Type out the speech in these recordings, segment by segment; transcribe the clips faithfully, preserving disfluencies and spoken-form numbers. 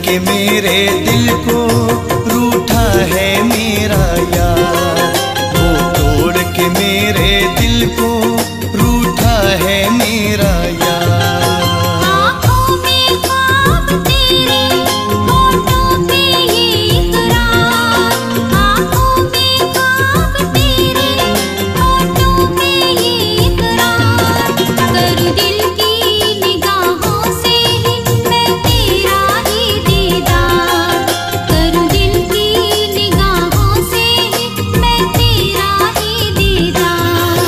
के मेरे दिल को रूठा है मेरा यार, वो तोड़ के मेरे दिल को रूठा है मेरा यार। आँखों में ख्वाब तेरे, होठों पे ये इकरार, आँखों में ख्वाब तेरे, होठों पे ये इकरार, कर दिल की निगाहों से ही मैं तेरा ही दीदार, कर दिल की निगाहों से ही मैं तेरा ही दीदार।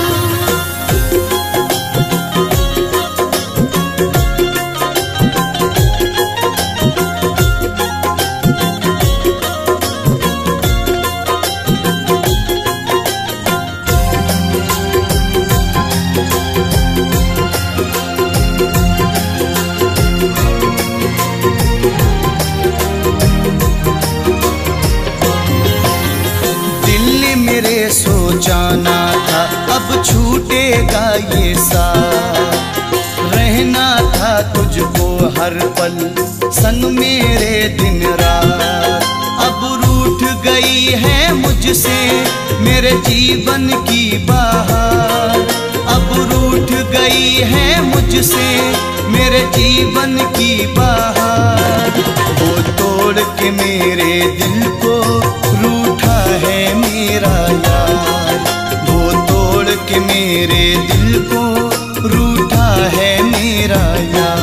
दिल ने मेरे सोचाना था अब छूटेगा ये साथ, रहना था तुझको हर पल संग मेरे दिन रात। अब रूठ गई है मुझसे मेरे जीवन की बहार, अब रूठ गई है मुझसे मेरे जीवन की बहार, वो तोड़ के मेरे दिल को रूठा है मेरा यार, वो तोड़ के मेरे दिल को रूठा है मेरा यार।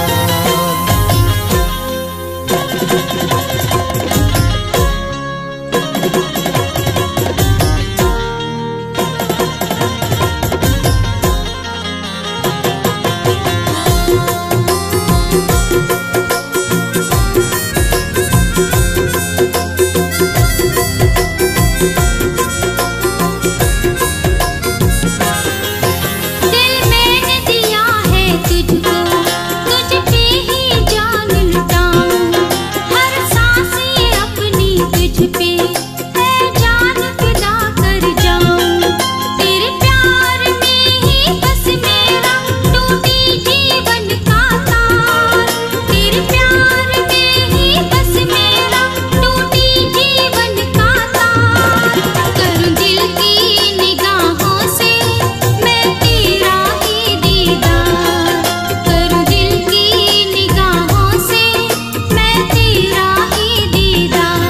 दिल मैंने दिया है तुझको, तुझ पे ही जान लुटाऊं, हर सांस ये अपनी तुझ पे है जान फिदा कर जाऊं, तेरे प्यार में ही बस मेरा टूटी जीवन का तार, तेरे प्यार में ही बस मेरा टूटी जीवन का तार, करूं दिल की निगाहों से मैं तेरा ही दीदार, करूं दिल की निगाहों से मैं तेरा ही दीदार।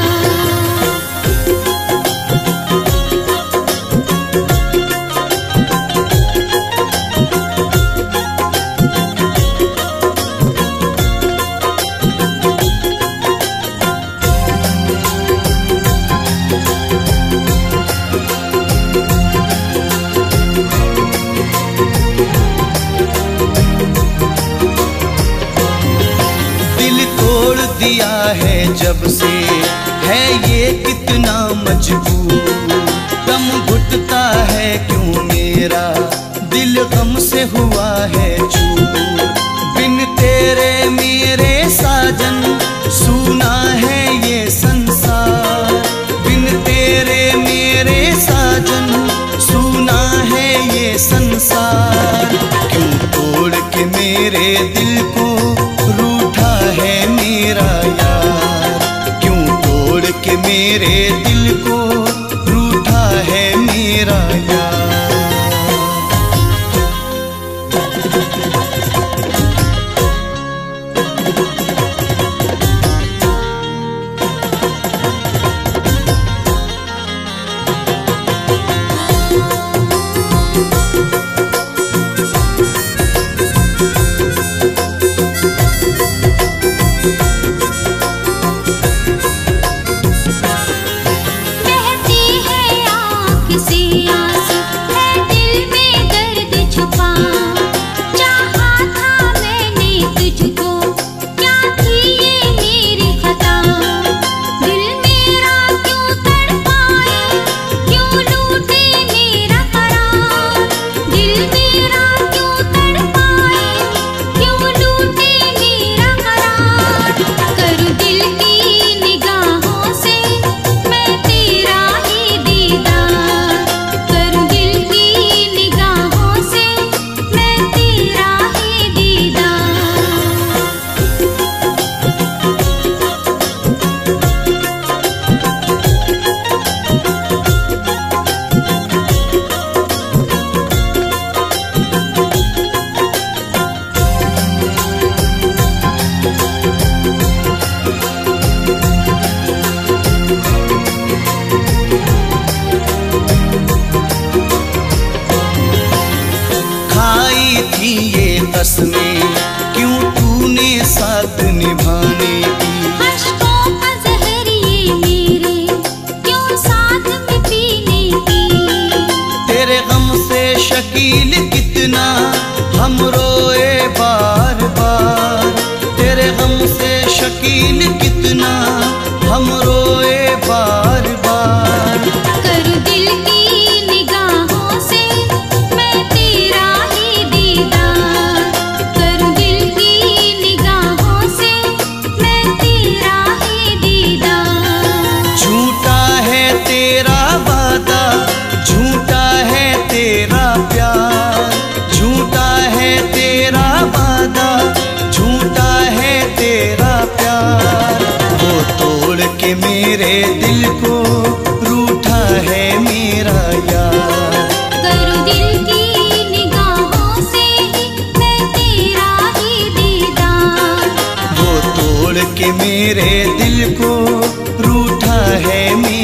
दिल तोड़ दिया है जब से है ये कितना मजबूर, दम घुटता है क्यों मेरा दिल गम से हुआ है चूर, बिन तेरे मेरे साजन सूना है ये संसार, बिन तेरे मेरे साजन सूना है ये संसार, क्यों तोड़ के मेरे दिल को रूठा है मेरा यार, क्यों तोड़ के मेरे दिल को रूठा है मेरा यार। बहती है आँख से आंसू शकील कितना हम रोए बार बार, तेरे गम से शकील कितना हम रोए बार बार। कर दिल की निगाहों से मैं तेरा ही दीदार, कर दिल की निगाहों से मैं तेरा ही दीदार। झूठा है तेरा वादा, झूठा है तेरा प्यार, झूठा है तेरा वादा, झूठा है तेरा प्यार। वो तोड़ के मेरे दिल को रूठा है मेरा यार। कर दिल की निगाहों से मैं तेरा ही दीदार, वो तोड़ के मेरे दिल को रूठा है मेरा